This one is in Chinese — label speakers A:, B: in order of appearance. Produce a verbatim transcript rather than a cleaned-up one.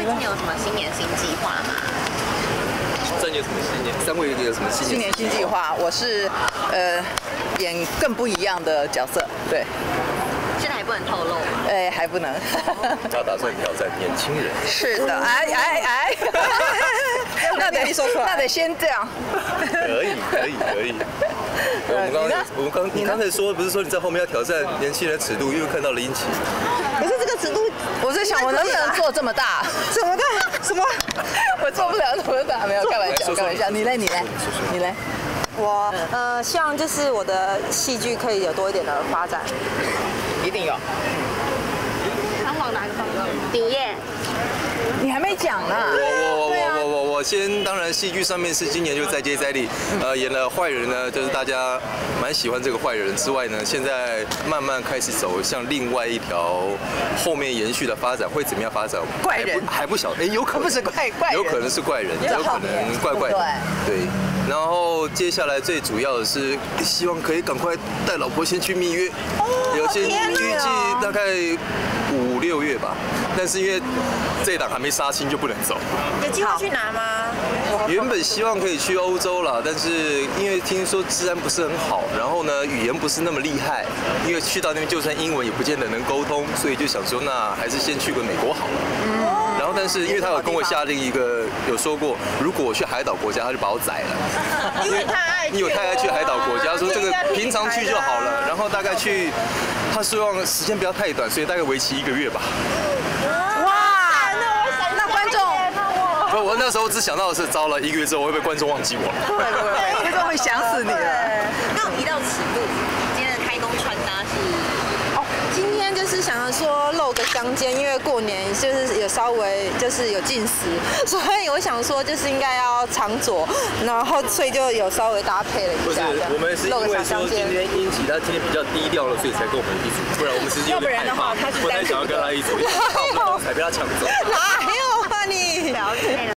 A: 今年有什么新年新计划吗？
B: 这有什么新年？三位有什么新年？
C: 新年新计划，我是呃演更不一样的角色，对。
A: 现在还不能透露吗？
C: 哎，还不能。
B: 他打算挑战年轻人。
C: 是的，哎哎哎。那得说出来，那得先这样。
B: 可以可以可以。我们刚刚我们刚你刚才说不是说你在后面要挑战年轻人的尺度，因为看到了殷琦。
C: 可是这个尺度，我在想我能不能做这么大？什么大？什么？我做不了那么大，没有开玩笑，开玩笑。你嘞？你嘞？你嘞？
D: 我呃，希望就是我的戏剧可以有多一点的发展。
C: 一定有。
A: 想往哪个方向？顶业。
C: 你还没讲呢。
B: 我我我我我我先，当然戏剧上面是今年就再接再厉，呃，演了坏人呢，就是大家蛮喜欢这个坏人之外呢，现在慢慢开始走向另外一条后面延续的发展，会怎么样发展？
C: 怪人
B: 还不晓得，哎，有可能
C: 不是怪怪人，
B: 有可能是怪人，有可能怪怪的，对。然后接下来最主要的是，希望可以赶快带老婆先去蜜月，有些预计大概五六月吧。但是因为这一档还没杀青，就不能走。
D: 有计划去哪吗？
B: 原本希望可以去欧洲啦，但是因为听说治安不是很好，然后呢语言不是那么厉害，因为去到那边就算英文也不见得能沟通，所以就想说那还是先去个美国好了。嗯。然后但是因为他有跟我下令一个，有说过如果我去海岛国家，他就把我宰了。
D: 因为太爱，
B: 因为我太爱去海岛国家，说这个平常去就好了，然后大概去，他希望时间不要太短，所以大概为期一个月吧。我那时候只想到的是，糟了，一个月之后会不会观众忘记我了？
C: 会会会，观众会想死你了。
A: 那提到尺度，今天的开工穿搭是？
D: 哦，今天就是想要说露个香肩，因为过年就是有稍微就是有进食，所以我想说就是应该要长左，然后所以就有稍微搭配了一下。
B: 不是，我们是因为说今天殷琦他今天比较低调了，所以才跟我们一组，不然我们实际有点害怕，不太想要跟他一组，怕我们的彩被他抢走。
D: 哪有啊你？
A: 了解了。